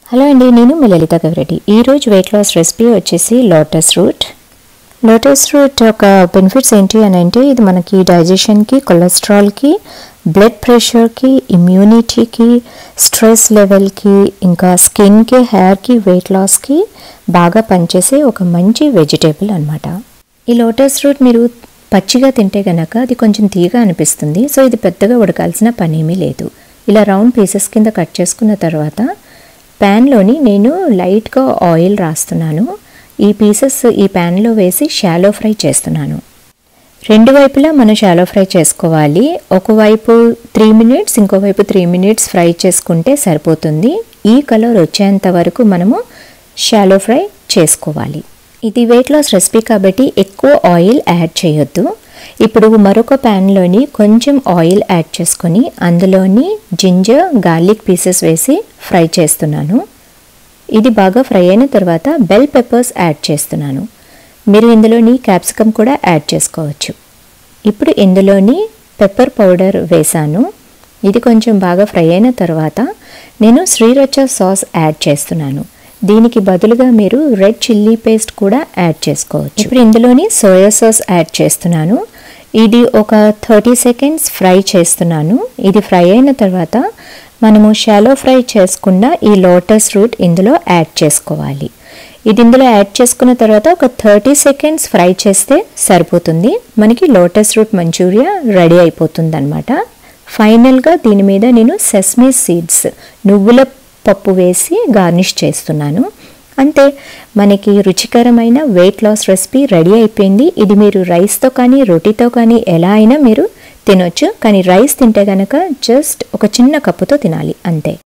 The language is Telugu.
హలో అండి, నేను మీ లలిత గవిరెడ్డి. ఈరోజు వెయిట్ లాస్ రెసిపీ వచ్చేసి లోటస్ రూట్. లోటస్ రూట్ యొక్క బెనిఫిట్స్ ఏంటి అని అంటే, ఇది మనకి డైజెషన్కి, కొలెస్ట్రాల్కి, బ్లడ్ ప్రెషర్కి, ఇమ్యూనిటీకి, స్ట్రెస్ లెవెల్కి, ఇంకా స్కిన్కి, హెయిర్కి, వెయిట్ లాస్కి బాగా పనిచేసే ఒక మంచి వెజిటేబుల్ అనమాట. ఈ లోటస్ రూట్ మీరు పచ్చిగా తింటే కనుక అది కొంచెం తీగా అనిపిస్తుంది. సో ఇది పెద్దగా ఉడకాల్సిన పని ఏమీ లేదు. ఇలా రౌండ్ పీసెస్ కింద కట్ చేసుకున్న తర్వాత ప్యాన్లోని నేను లైట్గా ఆయిల్ రాస్తున్నాను. ఈ పీసెస్ ఈ ప్యాన్లో వేసి షాలో ఫ్రై చేస్తున్నాను. రెండు వైపులా మనం షాలో ఫ్రై చేసుకోవాలి. ఒకవైపు 3 minutes, ఇంకోవైపు 3 minutes ఫ్రై చేసుకుంటే సరిపోతుంది. ఈ కలర్ వచ్చేంత వరకు మనము షాలో ఫ్రై చేసుకోవాలి. ఇది వెయిట్ లాస్ రెసిపీ కాబట్టి ఎక్కువ ఆయిల్ యాడ్ చేయొద్దు. ఇప్పుడు మరొక ప్యాన్లోని కొంచెం ఆయిల్ యాడ్ చేసుకొని అందులోని జింజర్, గార్లిక్ పీసెస్ వేసి ఫ్రై చేస్తున్నాను. ఇది బాగా ఫ్రై అయిన తర్వాత బెల్ పెప్పర్స్ యాడ్ చేస్తున్నాను. మీరు ఇందులోని క్యాప్సికమ్ కూడా యాడ్ చేసుకోవచ్చు. ఇప్పుడు ఇందులోని పెప్పర్ పౌడర్ వేసాను. ఇది కొంచెం బాగా ఫ్రై అయిన తర్వాత నేను శ్రీరచ సాస్ యాడ్ చేస్తున్నాను. దీనికి బదులుగా మీరు రెడ్ చిల్లీ పేస్ట్ కూడా యాడ్ చేసుకోవచ్చు. ఇప్పుడు ఇందులోని సోయా సాస్ యాడ్ చేస్తున్నాను. ఇది ఒక 30 seconds ఫ్రై చేస్తున్నాను. ఇది ఫ్రై అయిన తర్వాత మనము షాలో ఫ్రై చేసుకున్న ఈ లోటస్ రూట్ ఇందులో యాడ్ చేసుకోవాలి. ఇది ఇందులో యాడ్ చేసుకున్న తర్వాత ఒక 30 seconds ఫ్రై చేస్తే సరిపోతుంది. మనకి లోటస్ రూట్ మంచూరియా రెడీ అయిపోతుంది అనమాట. ఫైనల్గా దీని మీద నేను సెస్మీ సీడ్స్, నువ్వుల పప్పు వేసి గార్నిష్ చేస్తున్నాను. అంతే, మనకి రుచికరమైన వెయిట్ లాస్ రెసిపీ రెడీ అయిపోయింది. ఇది మీరు రైస్తో కానీ రోటీతో కానీ ఎలా అయినా మీరు తినొచ్చు. కానీ రైస్ తింటే కనుక జస్ట్ ఒక చిన్న కప్పుతో తినాలి అంతే.